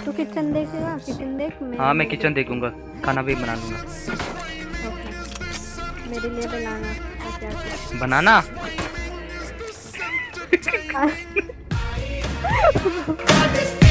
तू किचन देखेगा? किचन देख। हाँ मैं किचन देखूंगा, खाना भी बना लूंगा। ओके, मेरे लिए बनाना क्या क्या बनाना। हाँ।